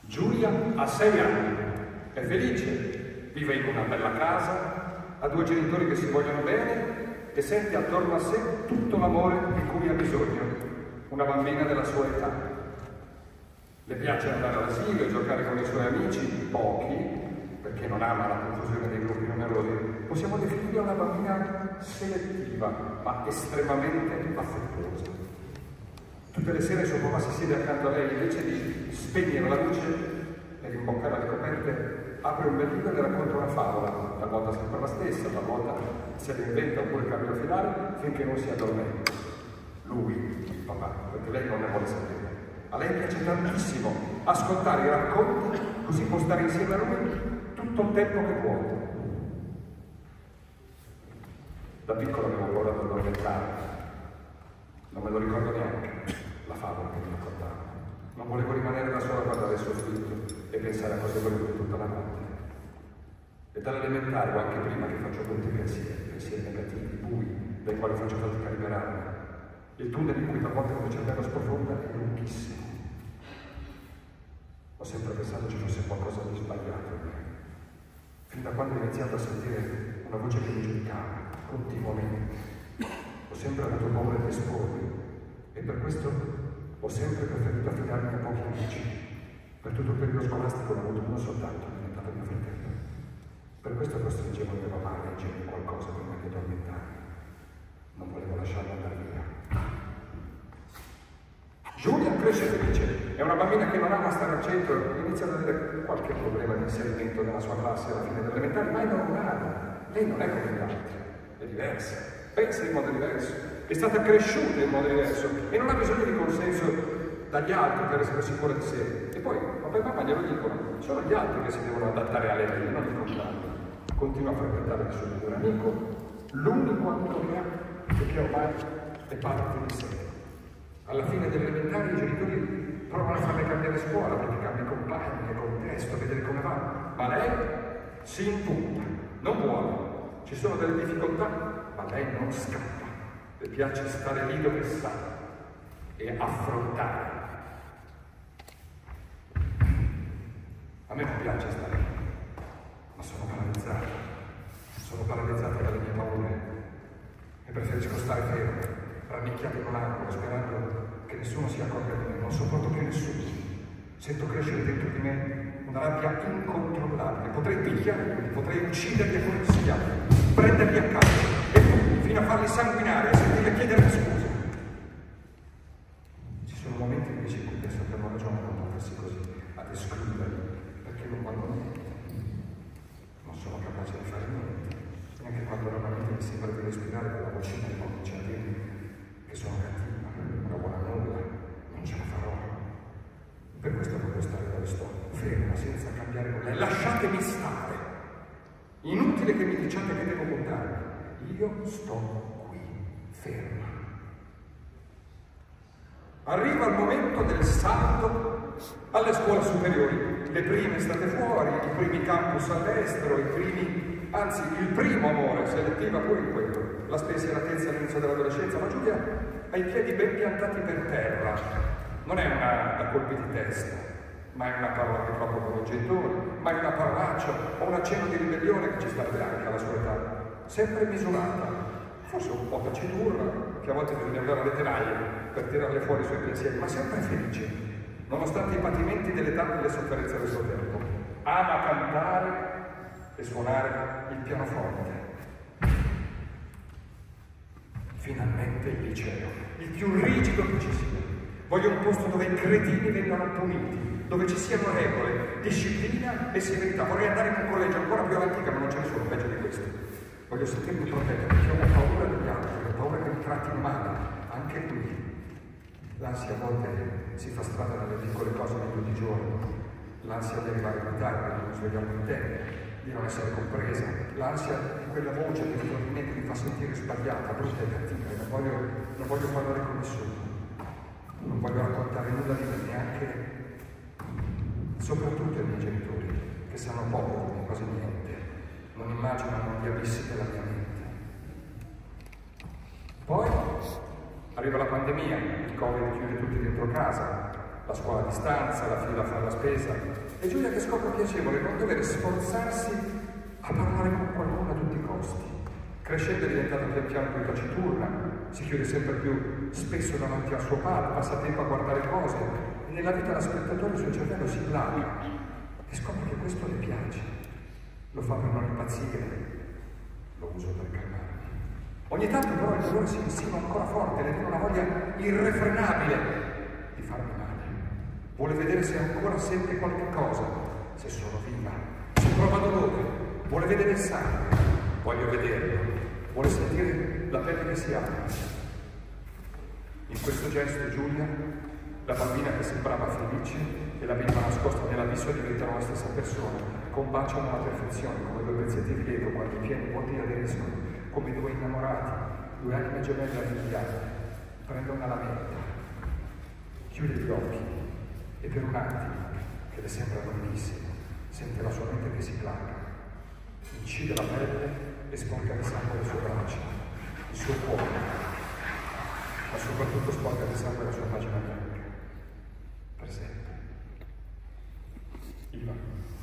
Giulia ha 6 anni, è felice, vive in una bella casa, ha 2 genitori che si vogliono bene e sente attorno a sé tutto l'amore di cui ha bisogno, una bambina della sua età. Le piace andare all'asilo e giocare con i suoi amici, pochi, perché non ama la confusione dei gruppi numerosi. Possiamo definirla una bambina selettiva, ma estremamente affettuosa. Tutte le sere suo papà si siede accanto a lei, invece di spegnere la luce e rimboccare le coperte, apre un bel libro e le racconta una favola, talvolta sempre la stessa, talvolta se la inventa oppure cambia il finale, finché non si addormenta. Lui, il papà, perché lei non ne vuole sapere. A lei piace tantissimo ascoltare i racconti, così può stare insieme a lui tutto il tempo che vuole. Da piccolo avevo paura di addormentare, non me lo ricordo neanche. La favola che mi raccontava. Non volevo rimanere da sola a guardare il soffitto e pensare a cose volevoli tutta la notte. E dall'elementare o anche prima che faccio molti pensieri negativi, bui, dai quali faccio fatica a liberarmi. Il tunnel in cui talvolta il mio cervello sprofonda è lunghissimo. Ho sempre pensato ci fosse qualcosa di sbagliato in me. Fin da quando ho iniziato a sentire una voce che mi giudicava continuamente. Ho sempre avuto paura di espormi. E per questo ho sempre preferito affidarmi a pochi amici. Per tutto il periodo scolastico ne ho avuto uno soltanto, è diventato mio fratello. Per questo costringevo mia mamma a leggere qualcosa prima di addormentarmi. Non volevo lasciarla andare via. Giulia cresce felice, è una bambina che non ama stare al centro, inizia ad avere qualche problema di inserimento nella sua classe alla fine dell'elementare, ma è normale. Lei non è come gli altri, è diversa, pensa in modo diverso. È stata cresciuta in modo diverso e non ha bisogno di consenso dagli altri per essere sicura di sé. E poi, papà e mamma glielo dicono, sono gli altri che si devono adattare a lei, non il contrario. Continua a frequentare il suo migliore amico, l'unico amico che ha e che ormai è parte di sé. Alla fine dell'elementare i genitori provano a farle cambiare scuola perché cambia i compagni, il contesto, vedere come va. Ma lei si impunta, non vuole. Ci sono delle difficoltà, ma lei non scappa. Le piace stare lì dove sta e affrontare. A me non piace stare lì, ma sono paralizzato. Sono paralizzato dalle mie paure e preferisco stare fermo, rannicchiato in un angolo, sperando che nessuno si accorga di me. Non sopporto più nessuno. Sento crescere dentro di me una rabbia incontrollabile. Potrei picchiarli, potrei ucciderli a polizia, prenderli a calcio e fino a farli sanguinare e sentirli chiedermi scusa. Ci sono momenti invece in cui penso che hanno ragione a comportarsi così, ad escluderli, perché non vanno niente. Non sono capace di fare niente, neanche quando normalmente mi sembra di respirare quella vocina che comincia a dirmi che sono cattiva, una buona nulla, non ce la farò. Per questo voglio stare dove sto, ferma, senza cambiare nulla. Lasciatemi stare. Inutile che mi diciate che devo contarmi. Io sto qui, ferma. Arriva il momento del salto alle scuole superiori. Le prime state fuori, i primi campus all'estero, anzi il primo amore, selettiva pure in quello. La spensieratezza all'inizio dell'adolescenza, ma Giulia ha i piedi ben piantati per terra. Non è una da colpi di testa, ma è una parola che trova con i genitori, ma è una parolaccia o un accenno di ribellione che ci sta anche alla sua età. Sempre misurata, forse un po' taciturna, che a volte bisogna usare le tenaglie per tirarle fuori i suoi pensieri, ma sempre felice, nonostante i patimenti dell'età e le sofferenze del suo tempo. Ama cantare e suonare il pianoforte. Finalmente il liceo, il più rigido che ci sia. Voglio un posto dove i cretini vengano puniti, dove ci siano regole, disciplina e severità. Vorrei andare in un collegio ancora più all'antica, ma non ce ne sono peggio di questo. Voglio sentirmi protetto perché ho paura degli altri, ho paura che mi trattino male, anche qui. L'ansia a volte si fa strada dalle piccole cose di tutti i giorni. L'ansia di arrivare in ritardo, di non svegliarmi in tempo, di non essere compresa. L'ansia di quella voce che probabilmente mi fa sentire sbagliata, brutta e cattiva. Non voglio parlare con nessuno. Non voglio raccontare nulla di me, neanche, soprattutto ai miei genitori, che sanno poco, quasi niente. Non immaginano gli abissi della mia mente. Poi arriva la pandemia, il Covid chiude tutti dentro casa, la scuola a distanza, la fila a fare la spesa, e Giulia che scopre piacevole non dover sforzarsi a parlare con qualcuno a tutti i costi. Crescendo è diventata pian piano più taciturna, si chiude sempre più spesso davanti al suo padre, passa tempo a guardare cose, e nella vita da spettatore il suo cervello si placa e scopre che questo le piace. Lo fa per non impazzire, lo uso per calmarmi. Ogni tanto però il dolore si insinua ancora forte, le viene una voglia irrefrenabile di farmi male. Vuole vedere se ancora sente qualche cosa, se sono viva, se prova dolore, vuole vedere il sangue, voglio vederlo, vuole sentire la pelle che si apre. In questo gesto Giulia, la bambina che sembrava felice e la bimba nascosta nell'abisso diventano la stessa persona, combaciano alla perfezione come due pezzetti di Lego quando i pieni vuoti aderiscono, come due innamorati, due anime gemelle affiliate, prendono una lametta, chiude gli occhi e per un attimo, che le sembra lunghissimo, sente la sua mente che si placa, incide la pelle e sporca di sangue le sue braccia, il suo cuore, ma soprattutto sporca di sangue la sua pagina bianca, per sempre. Iva.